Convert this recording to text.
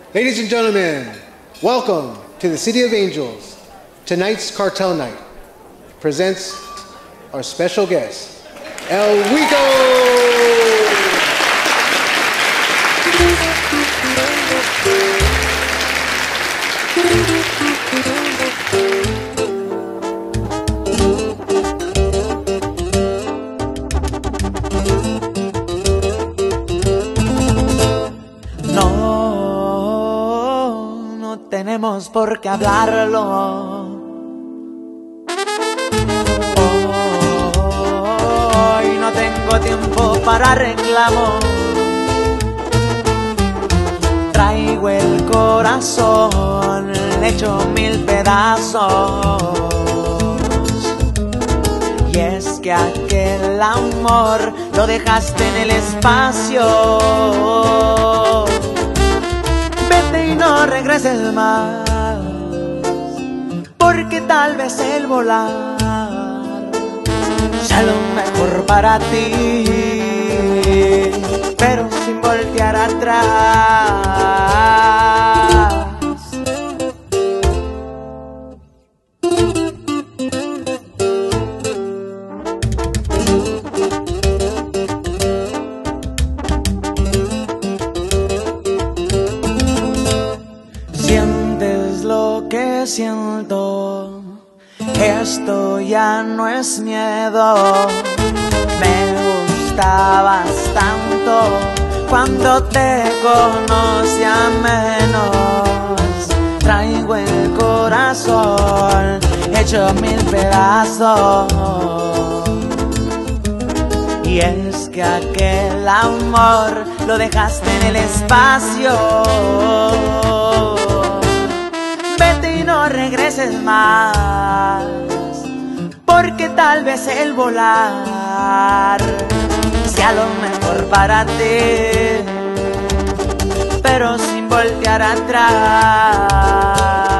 Ladies and gentlemen, welcome to the City of Angels. Tonight's Cartel Night presents our special guest, El Rico! No tenemos por qué hablarlo. Hoy no tengo tiempo para reclamos. Traigo el corazón hecho mil pedazos. Y es que aquel amor lo dejaste en el espacio. Vete y no regreses más, porque tal vez el volar sea lo mejor para ti, pero sin voltear atrás. Sientes lo que siento, esto ya no es miedo. Me gustabas tanto cuando te conocía menos. Traigo el corazón hecho mil pedazos. Y es que aquel amor lo dejaste en el espacio. Vete y no regreses más, porque tal vez el volar sea lo mejor para ti, pero sin voltear atrás.